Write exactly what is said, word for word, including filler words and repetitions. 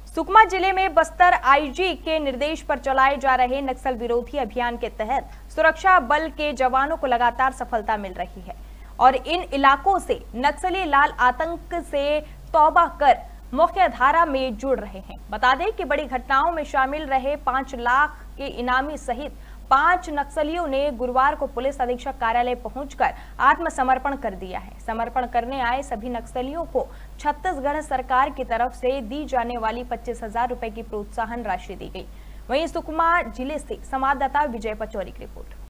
सुकमा जिले में बस्तर आईजी के निर्देश पर चलाए जा रहे नक्सल विरोधी अभियान के तहत सुरक्षा बल के जवानों को लगातार सफलता मिल रही है और इन इलाकों से नक्सली लाल आतंक से तौबा कर मुख्य धारा में जुड़ रहे हैं। बता दें कि बड़ी घटनाओं में शामिल रहे पांच लाख के इनामी सहित पांच नक्सलियों ने गुरुवार को पुलिस अधीक्षक कार्यालय पहुंचकर आत्मसमर्पण कर दिया है। समर्पण करने आए सभी नक्सलियों को छत्तीसगढ़ सरकार की तरफ से दी जाने वाली पच्चीस हजार रुपए की प्रोत्साहन राशि दी गई। वहीं सुकमा जिले से संवाददाता विजय पचौरी की रिपोर्ट।